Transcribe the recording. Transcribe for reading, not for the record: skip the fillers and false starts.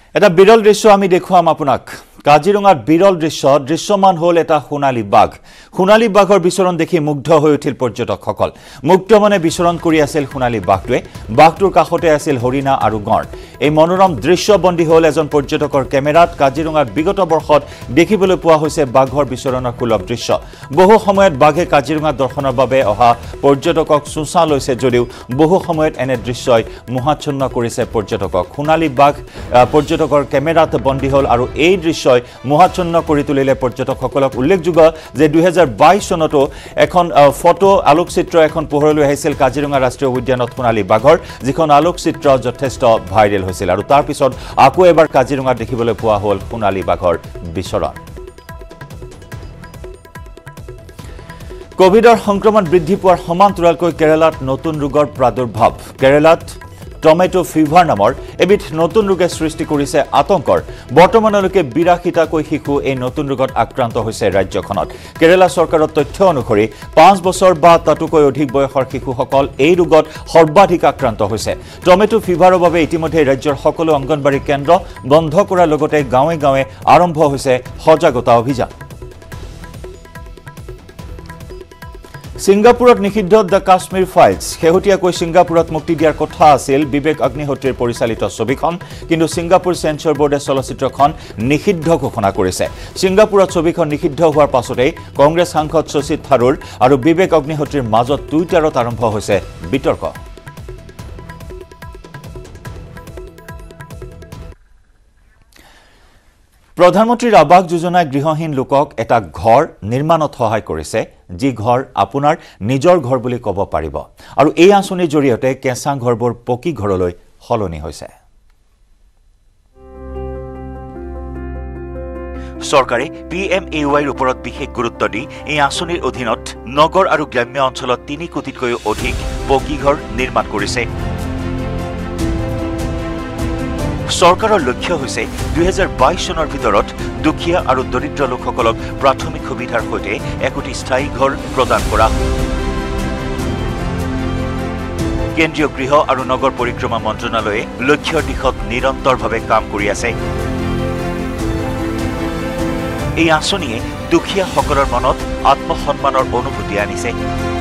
এটা বিৰল দৃশ্য আমি দেখুৱাম আপোনাক কাজিৰঙাৰ বিৰল দৃশ্যমান হল এটা সোণালী বাঘ বাঘৰ বিচৰণ দেখি মুগ্ধ হৈ উঠিল পৰ্যটকসকল মুক্ত মনে বিচৰণ কৰি আছিল সোণালী বাঘটোৰ কাষতে আছিল হৰিণা আৰু গঁড় এই মনোৰম দৃশ্য বন্দী হল এজন পৰ্যটকৰ কেমেৰাত কাজিৰঙাৰ বিগত বৰ্ষত দেখিবলৈ পোৱা হৈছে বাঘৰ বিচৰণৰ সুলভ দৃশ্য বহু সময়ত বাঘে কাজিৰঙা দৰ্শনৰ বাবে অহা পৰ্যটকক চুঁচা লৈছে যদিও বহু সময়ত এনে দৃশ্যই মোহাচ্ছন্ন কৰিছে পৰ্যটকক সোণালী বাঘ পৰ্যটকৰ কেমেৰাত বন্দী হল আৰু এই দৃশ্যই মোহাচ্ছন্ন কৰি তুলিলে পৰ্যটকসকলক উল্লেখযোগ্য যে 2022 চনতো এখন ফটো আলোকচিত্ৰ এখন পোহৰলৈ আহিছিল কাজিৰঙা ৰাষ্ট্ৰীয় উদ্যানত সোণালী বাঘৰ যিখন আলোকচিত্ৰ যথেষ্ট ভাইৰেল হৈছিল আৰু তাৰ পিছত আকৌ এবাৰ কাজিৰঙাত দেখিবলৈ পোৱা হ'ল সোণালী বাঘৰ বিচৰণ কোভিডৰ সংক্ৰমণ বৃদ্ধি পোৱাৰ সমান্তৰালকৈ কেৰালাত নতুন ৰোগৰ প্ৰাদুৰ্ভাৱ কেৰালাত টমেটো ফিভাৰ নামৰ এবিধ নতুন ৰোগে সৃষ্টি কৰিছে আতংকৰ বৰ্তমানলৈকে 82টা শিশু এই নতুন ৰোগত আক্ৰান্ত হৈছে ৰাজ্যখনত কেৰালা চৰকাৰৰ তথ্য অনুসৰি 5 বছৰ বা তাতকৈ অধিক বয়সৰ শিশুসকল এই ৰোগত সৰ্বাধিক আক্ৰান্ত হৈছে টমেটো ফিভাৰৰ বাবে ইতিমধ্যে ৰাজ্যৰ সকলো অংগনবাড়ী কেন্দ্ৰ বন্ধ কৰাৰ লগতে গাঁৱে গাঁৱে আৰম্ভ হৈছে সজাগতা অভিযান Singaporeত নিষিদ্ধ দ্য কাশ্মীৰ ফাইলছ শেহতীয়াকৈ সিংগাপুৰত মুক্তি দিয়াৰ কথা আছিল বিবেক অগ্নিহোত্ৰীৰ পৰিচালিত ছবিখন কিন্তু সিংগাপুৰ সেন্সৰ বোৰ্ডে চলচ্চিত্ৰখন নিষিদ্ধ ঘোষণা কৰিছে সিংগাপুৰত ছবিখন নিষিদ্ধ হোৱাৰ পাছতে কংগ্ৰেছ সাংসদ শশী থাৰুৰ আৰু বিবেক অগ্নিহোত্ৰীৰ মাজত টুইটাৰত আৰম্ভ হৈছে বিতৰ্ক প্ৰধানমন্ত্ৰীৰ আৱাস যোজনাই গৃহহীন লোকক এটা ঘৰ নিৰ্মাণত সহায় কৰিছে যি ঘৰ আপোনাৰ নিজৰ ঘৰ বুলি ক'ব পাৰিব আৰু এই আঁচনিৰ জৰিয়তে কেঁচা ঘৰবোৰ পকী ঘৰলৈ সলনি হৈছে চৰকাৰে PMAYৰ ওপৰত বিশেষ গুৰুত্ব দি এই আঁচনিৰ অধীনত নগৰ আৰু গ্ৰাম্য অঞ্চলত 3 কোটিতকৈ অধিক পকী ঘৰ নিৰ্মাণ কৰিছে চৰকাৰৰ লক্ষ্য হৈছে 2022 চনৰ ভিতৰত দুখীয়া আৰু দৰিদ্ৰ লোকসকলক প্ৰাথমিক সুবিধাৰ সৈতে একোটি স্থায়ী ঘৰ প্ৰদান কৰা কেন্দ্ৰীয় গৃহ আৰু নগৰ পৰিক্ৰমা মন্ত্ৰালয়ে লক্ষ্যৰ দিশত নিৰন্তৰভাৱে কাম কৰি আছে এই আঁচনিয়ে দুখীয়াসকলৰ মনত আত্মসন্মানৰ অনুভূতি আনিছে